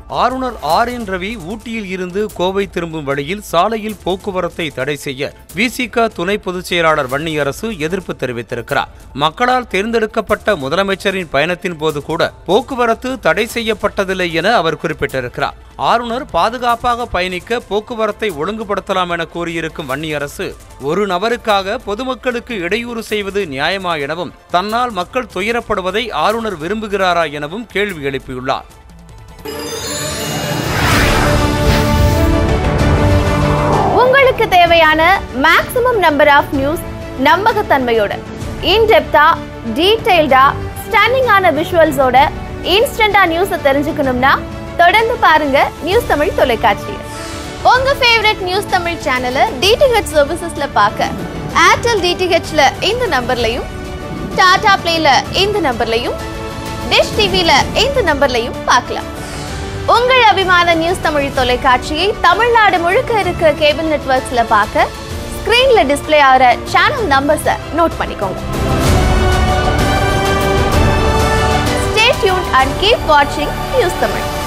ஆளுநர் ரவி ஊட்டியில் இருந்து கோவை திரும்பும் வழியில் சாலையில் போக்குவரத்தை தடை செய்ய VCK துணை பொதுச் செயலாளர் வன்னியரசு எதிர்ப்பு தெரிவித்திருக்கிறார். மக்களால் தேர்ந்தெடுக்கப்பட்ட முதலமைச்சரின் பயணத்தின் போது கூட போக்குவரத்து தடை செய்யப்பட்டதில்லை என அவர் குறிப்பிட்டிருக்கிறார். ஆளுநர் பாதுகாப்பாக பயணிக்க போக்குவரத்தை ஒழுங்குபடுத்தலாம் என கூறியிருக்கும் வன்னியரசு, ஒரு நபருக்காக பொதுமக்களுக்கு இடையூறு செய்வது நியாயமா எனவும், தன்னால் மக்கள் துயரப்படுவதை ஆளுநர் விரும்புகிறாரா எனவும் கேள்வி எழுப்பியுள்ளார். உங்களுக்கு தேவையான மேக்ஸிமம் நம்பர் ஆஃப் நியூஸ் நம்பகத்தன்மையோட, இன்டெப்தா, டீடைல்டா, ஸ்டன்னிங்கான விஷுவல்ஸோட இன்ஸ்டன்டா நியூஸை தெரிஞ்சுக்கணும்னா தொடர்ந்து பாருங்க நியூஸ் தமிழ் தொலைக்காட்சி. உங்க ஃபேவரட் நியூஸ் தமிழ் சேனலை டிடிஹெச் சர்வீசஸ்ல பார்க்க ஏர்டெல் டிடிஹெச்ல இந்த நம்பர்லையும், டாடா பிளேல இந்த நம்பர்லையும், டிஷ் டிவில இந்த நம்பர்லையும் பார்க்கலாம். உங்கள் அபிமான நியூஸ் தமிழ் தொலைக்காட்சியை தமிழ்நாடு முழுக்க இருக்க கேபிள் நெட்வொர்க்ஸ்ல பார்க்க ஸ்கிரீன்ல டிஸ்ப்ளே ஆகிற சேனல் நம்பர்ஸை நோட் பண்ணிக்கோங்க. Stay tuned and keep watching news Tamil.